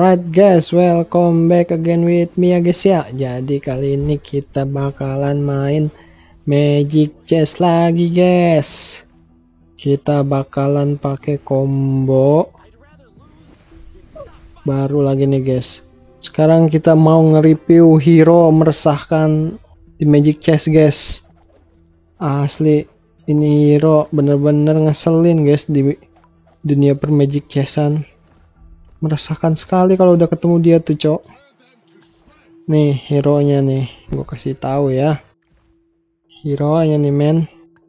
Alright guys, welcome back again with me ya guys ya. Jadi kali ini kita bakalan main Magic Chess lagi guys. Kita bakalan pakai combo baru lagi nih guys. Sekarang kita mau nge-review hero meresahkan di Magic Chess guys. Asli ini hero bener-bener ngeselin guys di dunia per Magic Chessan. Meresahkan sekali kalau udah ketemu dia tuh cok. Nih hero nya nih, gue kasih tahu ya. Hero nya nih men.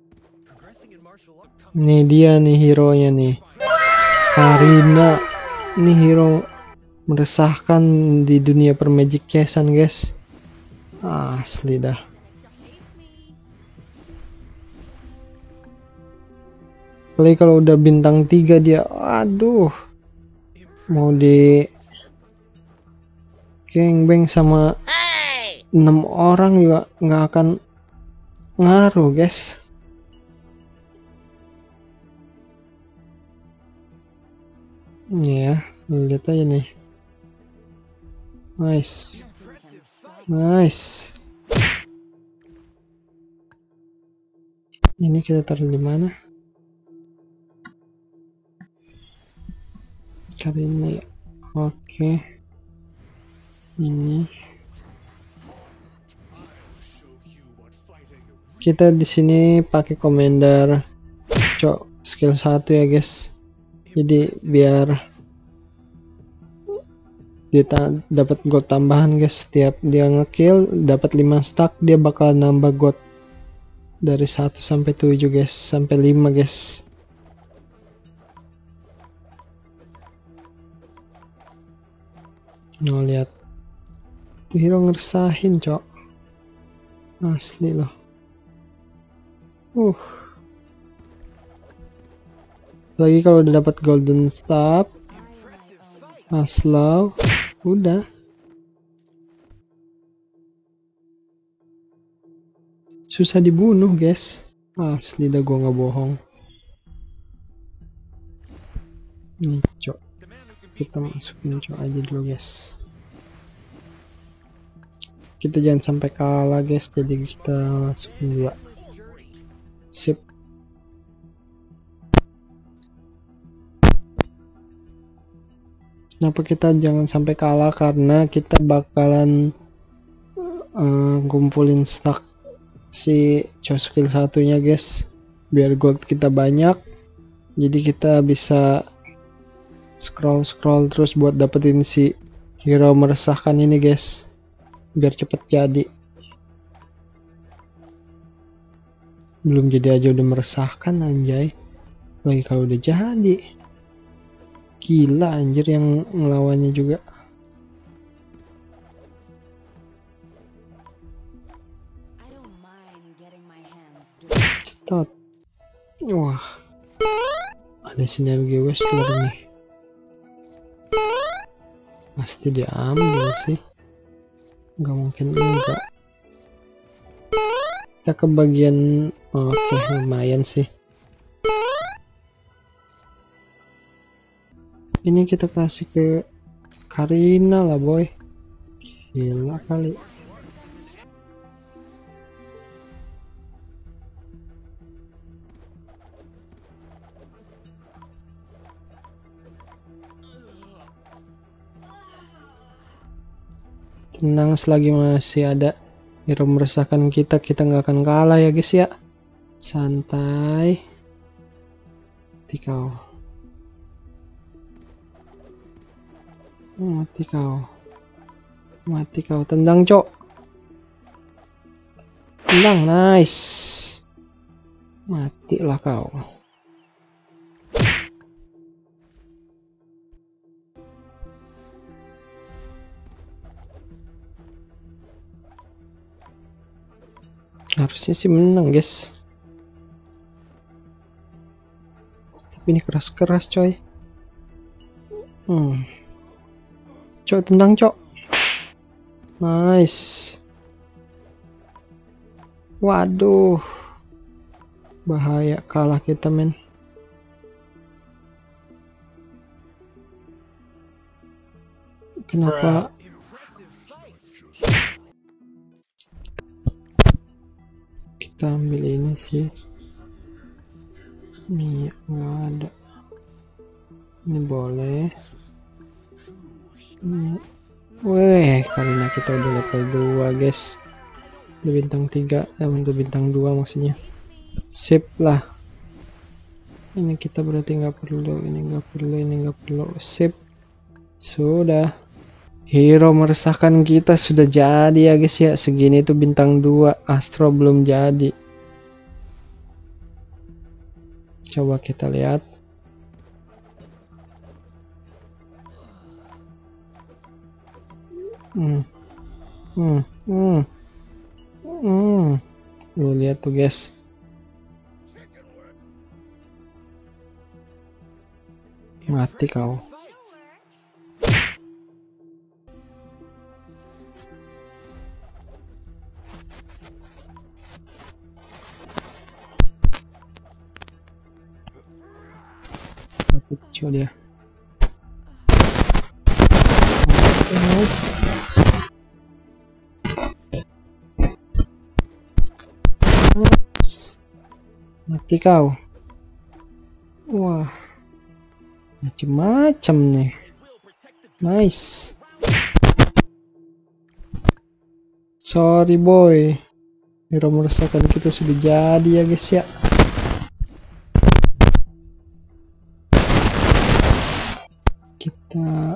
Nih dia nih hero nya nih, Karina. Nih hero meresahkan di dunia per Magic Chessan guys. Asli dah. Apalagi kalau udah bintang 3 dia, aduh, mau di gangbang sama 6 orang juga nggak akan ngaruh guys. Ini ya, lihat aja nih. Nice, nice. Ini kita taruh di mana? Kali ini, oke. Ini kita di sini pakai commander cok skill 1 ya guys. Jadi biar kita dapat gold tambahan guys. Setiap dia ngekill dapat 5 stack, dia bakal nambah gold dari 1 sampai 7 guys, sampai 5 guys. Nah lihat tuh hero ngeresahin cok, asli loh. Lagi kalau udah dapat golden staff, slow, udah susah dibunuh guys. Asli dah, gua nggak bohong. Nih cok, kita masukin cok aja dulu guys. Kita jangan sampai kalah guys, jadi kita masukin 2. Sip. Kenapa kita jangan sampai kalah? Karena kita bakalan kumpulin stack si skill satunya guys, biar gold kita banyak. Jadi kita bisa scroll terus buat dapetin si hero meresahkan ini guys, biar cepet jadi. Belum jadi aja udah meresahkan anjay, lagi kalau udah jadi gila anjir yang ngelawannya juga. Cetot. Wah, ada sinergi Westler nih, pasti diambil sih, nggak mungkin enggak. Kita ke bagian oke, lumayan sih. Ini kita kasih ke Karina lah boy, gila kali. Tenang, selagi masih ada hero meresahkan kita, kita nggak akan kalah ya guys ya. Santai. Mati kau. Mati kau. Mati kau. Tendang cok. Tendang, nice. Matilah kau. Harusnya sih menang guys, tapi ini keras-keras coy. Cok, tendang cok, nice. Waduh, bahaya, kalah kita men. Kenapa? Kita ambil ini sih. Ini nggak ada. Ini boleh. Ini. Weh, karena kita udah level 2 guys. Udah bintang 3, udah bintang 2 maksudnya. Sip lah. Ini kita berarti nggak perlu, ini nggak perlu, ini nggak perlu. Sip. Sudah. Hero meresahkan kita sudah jadi ya guys ya. Segini tuh bintang 2, Astro belum jadi. Coba kita lihat. Lu lihat tuh guys. Mati kau. Coba dia. Nice. Mati kau. Wah, macem-macem nih. Nice. Sorry boy, hero meresahkan kita sudah jadi ya guys ya. Kita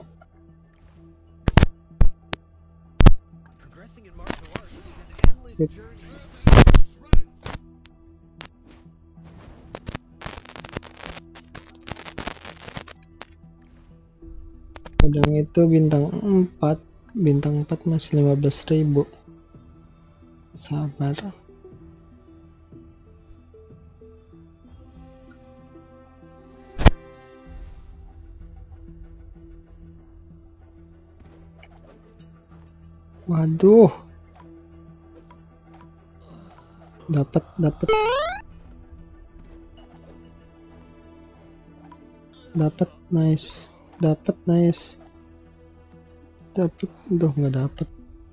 kadang itu bintang 4 masih 15.000. Sabar. Waduh. Dapat. Nice. Duh, nggak dapat.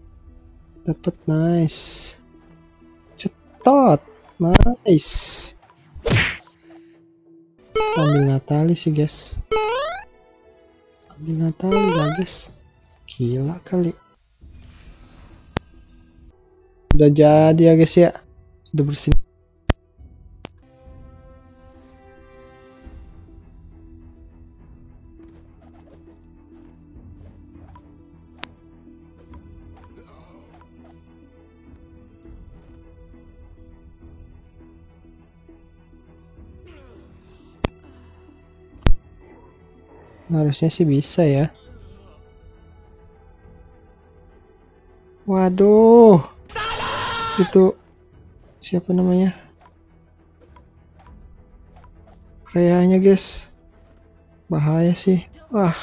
Nice. Cetot. Nice. Ambil Natali sih guys. Ambil Natali lah guys. Gila kali. Udah jadi ya guys ya. Sudah bersih. Harusnya sih bisa ya. Waduh. Itu siapa namanya? Kayaknya guys. Bahaya sih. Wah.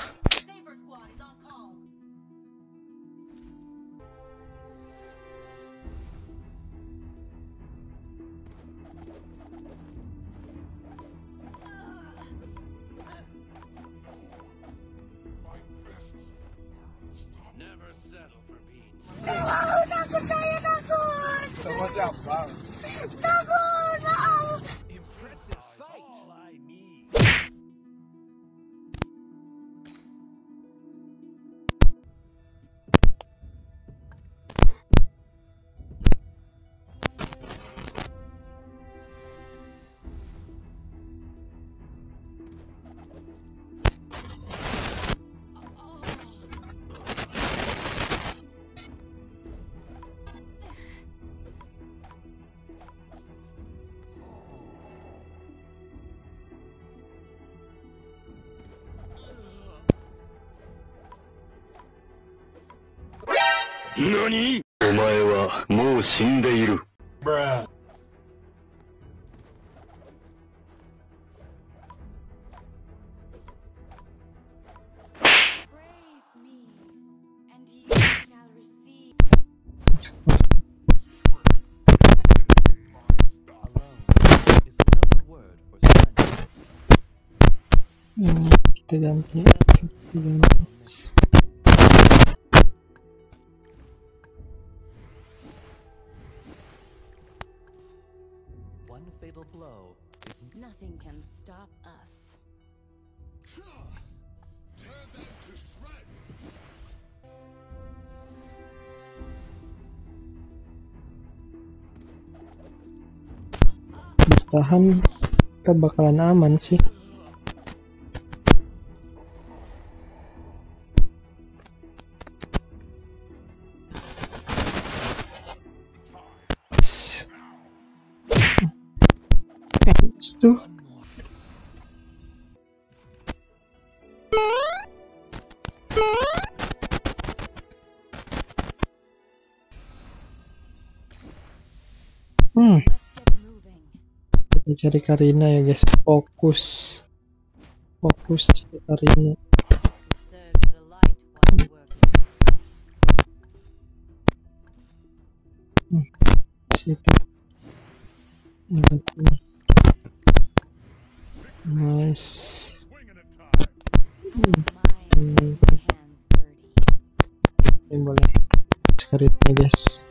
Takut, maaf. NANI?! お前はもう死んでいる。 Bruh. Praise me, and you shall receive. Alone is another word for surrender. Ini kita ganti. blow is Nothing can stop us. Bertahan, kita bakalan aman sih. Tuh. Let's get moving. Kita cari Karina ya guys. Fokus cari Karina. To serve to the light while working. Situ. Nice. My hands dirty. Ini boleh. Karina guys.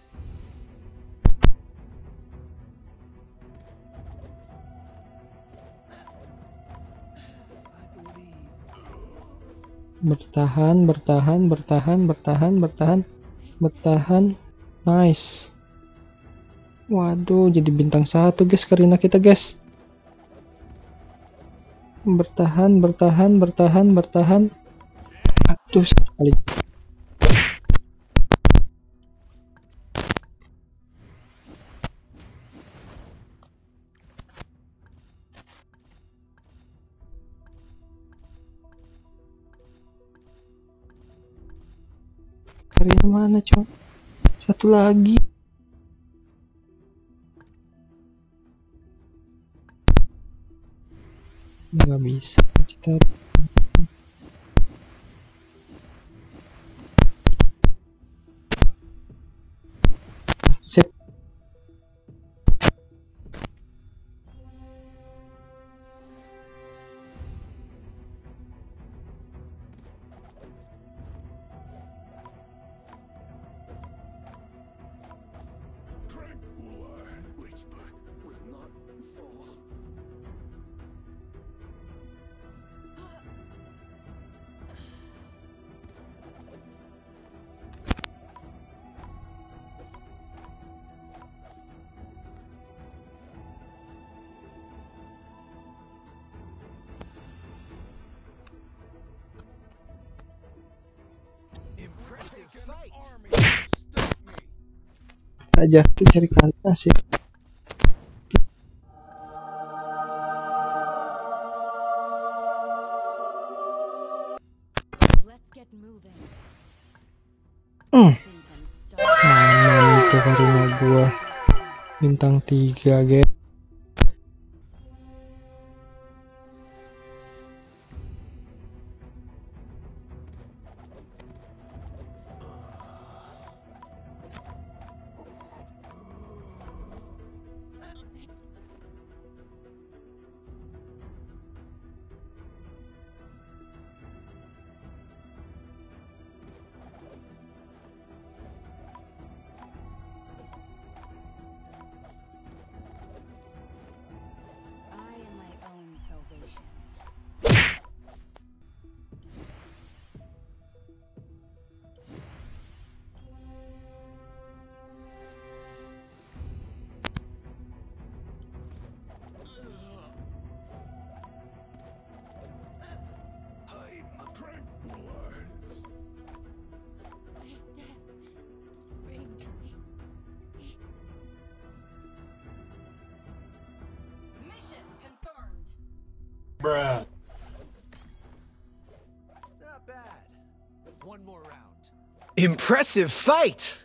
Bertahan. Nice. Waduh, jadi bintang 1 guys Karina kita guys. Bertahan. Aduh, sekali. Karina mana coba? Satu lagi. Nggak bisa kita. Sip. Aja kita cari Karina sih. Let's get moving. Hmm. Nothing can stop Mana itu Karina gua? Bintang 3 guys. I am my own salvation. Mission confirmed. Bruh. not bad. One more round. Impressive fight!